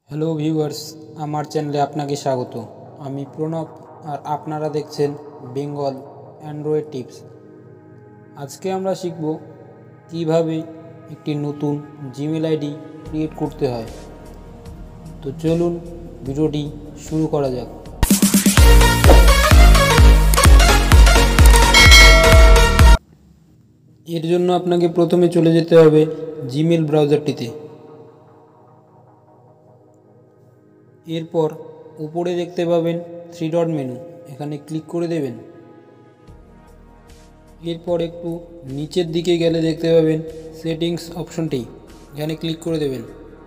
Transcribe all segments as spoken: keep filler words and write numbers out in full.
Hello viewers, আমার চ্যানেলে আপনাকে স্বাগত। আমি প্রণব আর আপনারা দেখছেন বেঙ্গল অ্যান্ড্রয়েড টিপস। আজকে আমরা শিখব কিভাবে একটি নতুন জিমেল আইডি ক্রিয়েট করতে হয়। তো চলুন ভিডিওটি শুরু করা যাক। এর জন্য আপনাকে প্রথমে চলে যেতে হবে জিমেল ব্রাউজারটিতে। এরপর উপরে দেখতে পাবেন থ্রি ডট মেনু, এখানে ক্লিক করে দেবেন। এরপর একটু নিচের দিকে গেলে দেখতে পাবেন সেটিংস অপশনটি, এখানে ক্লিক করে দেবেন।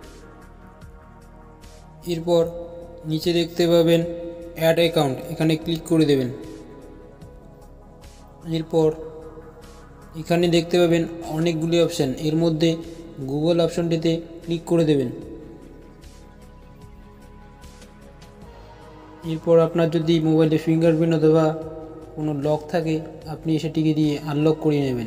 এরপর নিচে দেখতে পাবেন অ্যাড অ্যাকাউন্ট, এখানে ক্লিক করে দেবেন। এরপর এখানে দেখতে পাবেন অনেকগুলি অপশান, এর মধ্যে গুগল অপশনটিতে ক্লিক করে দেবেন। এরপর আপনার যদি মোবাইলে ফিঙ্গারপ্রিন্ট অথবা কোনো লক থাকে, আপনি সেটিকে দিয়ে আনলক করিয়ে নেবেন।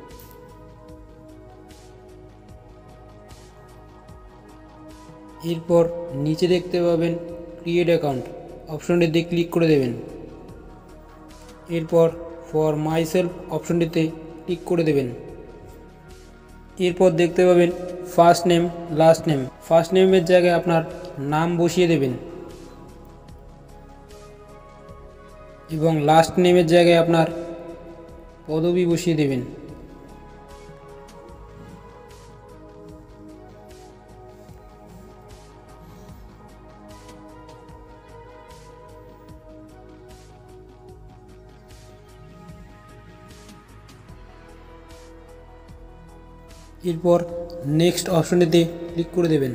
এরপর নিচে দেখতে পাবেন ক্রিয়েট অ্যাকাউন্ট অপশনটিতে ক্লিক করে দেবেন। এরপর ফর মাই সেলফ অপশনটিতে ক্লিক করে দেবেন। এরপর দেখতে পাবেন first name last name, first নেমের জায়গায় আপনার নাম বসিয়ে দেবেন এবং লাস্ট নেমের জায়গায় আপনার পদবি বসিয়ে দেবেন। এরপর নেক্সট অপশনটিতে ক্লিক করে দেবেন।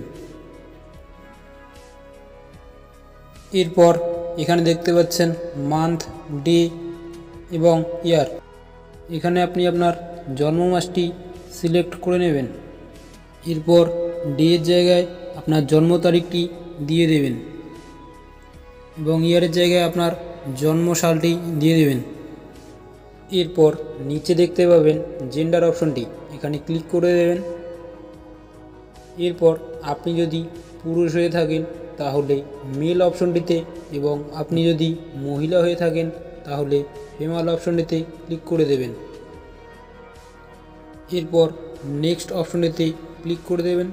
এরপর এখানে দেখতে পাচ্ছেন মান্থ, ডে এবং ইয়ার, এখানে আপনি আপনার জন্ম মাসটি সিলেক্ট করে নেবেন। এরপর ডে এর জায়গায় আপনার জন্ম তারিখটি দিয়ে দেবেন এবং ইয়ারের জায়গায় আপনার জন্ম সালটি দিয়ে দেবেন। এরপর নিচে দেখতে পাবেন জেন্ডার অপশনটি, এখানে ক্লিক করে দেবেন। এরপর আপনি যদি পুরুষ হয়ে থাকেন তাহলে মেল অপশনটিতে এবং আপনি যদি মহিলা হয়ে থাকেন তাহলে ফিমেল অপশনটিতে ক্লিক করে দেবেন। এরপর নেক্সট অপশনটিতে ক্লিক করে দেবেন।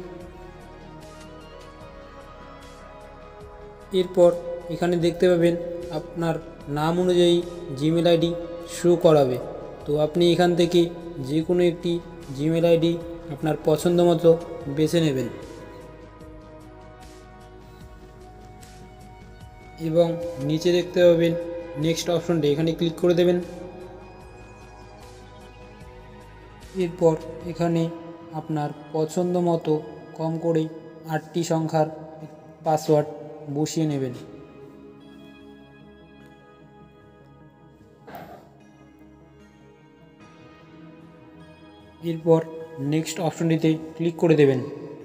এরপর এখানে দেখতে পাবেন আপনার নাম অনুযায়ী জিমেল আইডি শো করাবে। তো আপনি এখান থেকে যে কোনো একটি জিমেল আইডি আপনার পছন্দ মতো বেছে নেবেন এবং নিচে দেখতে পাবেন নেক্সট অপশনটি, এখানে ক্লিক করে দেবেন। এরপর এখানে আপনার পছন্দ মতো কম করে আটটি সংখ্যার পাসওয়ার্ড বসিয়ে নেবেন। এরপর নেক্সট অপশনটিতে ক্লিক করে দেবেন।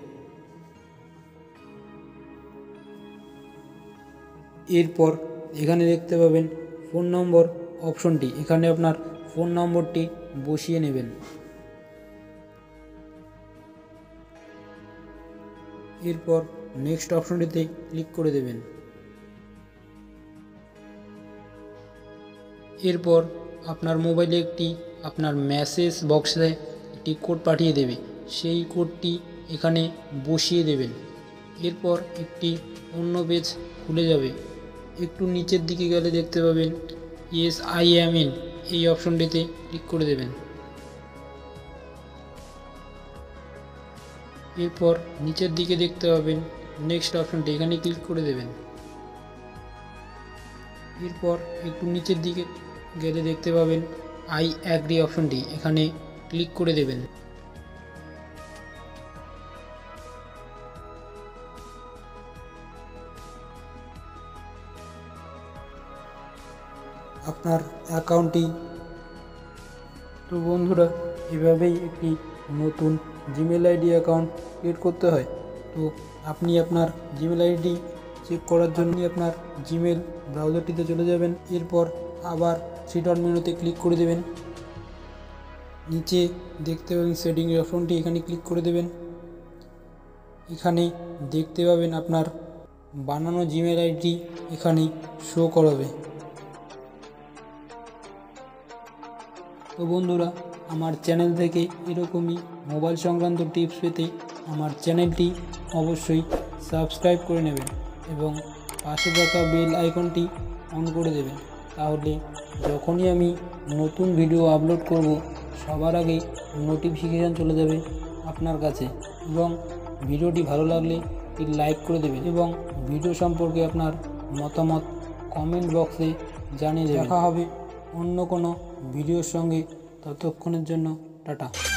এরপর এখানে দেখতে পাবেন ফোন নম্বর অপশনটি, এখানে আপনার ফোন নম্বরটি বসিয়ে নেবেন। এরপর নেক্সট অপশনটিতে ক্লিক করে দেবেন। এরপর আপনার মোবাইলে একটি আপনার মেসেজ বক্সে একটি কোড পাঠিয়ে দেবে, সেই কোডটি এখানে বসিয়ে দেবেন। এরপর একটি অন্য পেজ খুলে যাবে। একটু নিচের দিকে গেলে দেখতে পাবেন ইয়েস আই অ্যাম ইন, এই অপশনটিতে ক্লিক করে দেবেন। এরপর নিচের দিকে দেখতে পাবেন নেক্সট অপশনটি, এখানে ক্লিক করে দেবেন। এরপর একটু নিচের দিকে গেলে দেখতে পাবেন আই অ্যাগ্রি অপশনটি, এখানে ক্লিক করে দেবেন। আপনার অ্যাকাউন্টটি, তো বন্ধুরা এভাবেই একটি নতুন জিমেল আইডি অ্যাকাউন্ট ক্রিয়েট করতে হয়। তো আপনি আপনার জিমেল আইডি চেক করার জন্য আপনার জিমেল ব্রাউজারটিতে চলে যাবেন। এরপর আবার থ্রি ডট মেনুতে ক্লিক করে দেবেন। নিচে দেখতে পাবেন সেটিংস অপশনটি, এখানে ক্লিক করে দেবেন। এখানে দেখতে পাবেন আপনার বানানো জিমেল আইডি এখানে শো করবে। তো বন্ধুরা, আমার চ্যানেল থেকে এরকমই মোবাইল সংক্রান্ত টিপস পেতে আমার চ্যানেলটি অবশ্যই সাবস্ক্রাইব করে নেবেন এবং পাশে থাকা বেল আইকনটি অন করে দেবেন। তাহলে যখনই আমি নতুন ভিডিও আপলোড করব সবার আগে নোটিফিকেশান চলে যাবে আপনার কাছে। এবং ভিডিওটি ভালো লাগলে একটি লাইক করে দেবেন এবং ভিডিও সম্পর্কে আপনার মতামত কমেন্ট বক্সে জানিয়ে দেবেন। দেখা হবে অন্য কোনো ভিডিওর সঙ্গে, ততক্ষণের জন্য টাটা।